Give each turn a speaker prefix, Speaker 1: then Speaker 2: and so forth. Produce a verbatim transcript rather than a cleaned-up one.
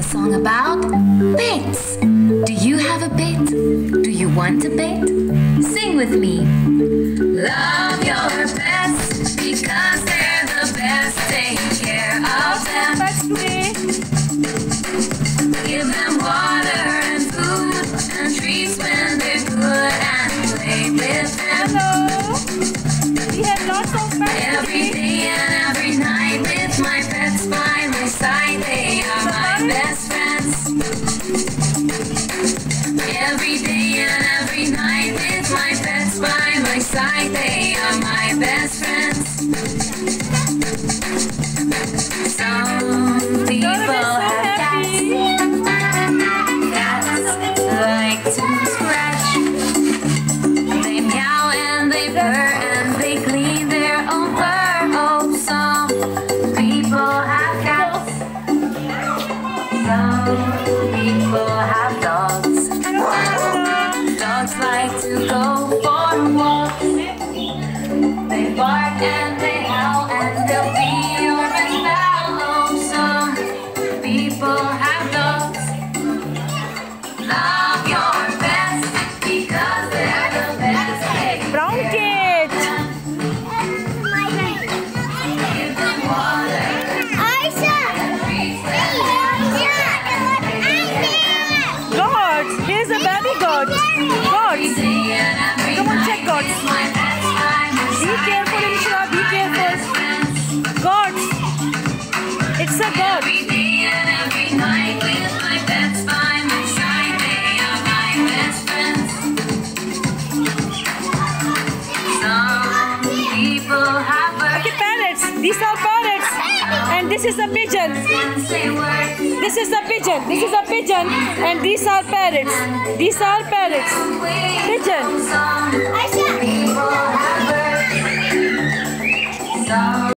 Speaker 1: a song about pets. Do you have a pet? Do you want a pet? Sing with me. Love your pets because they're the best. Take care of them. Give them water and food and treats when they're good and play with them.
Speaker 2: Hello. We have lots of pets.
Speaker 1: Every day and every night with my pets by my side. They are my best friends. Every day and every night with my pets by my side. They are my best friends. Some people have cats. Cats like to scratch. They meow and they purr and they clean their own fur. Oh, some people have cats. Some people have dogs. Dogs like to go for walks. They bark and they howl and they'll be up and down. Oh, some people have dogs. Love your pets because they're the best.
Speaker 2: Brown kid.
Speaker 1: Give them water.
Speaker 2: Goats. Here's a baby goat. Goats. Come on, check goats. Be careful, Insha. Be careful. Goats. It's a goat.
Speaker 1: Every day and every night with my pets by my side. They are my best friends. Some people have birds.
Speaker 2: Okay, parrots. These are parrots. And this is a pigeon.
Speaker 1: And say words.
Speaker 2: This is a pigeon. This is a pigeon. And these are parrots. These are parrots. Pigeon.
Speaker 1: Song.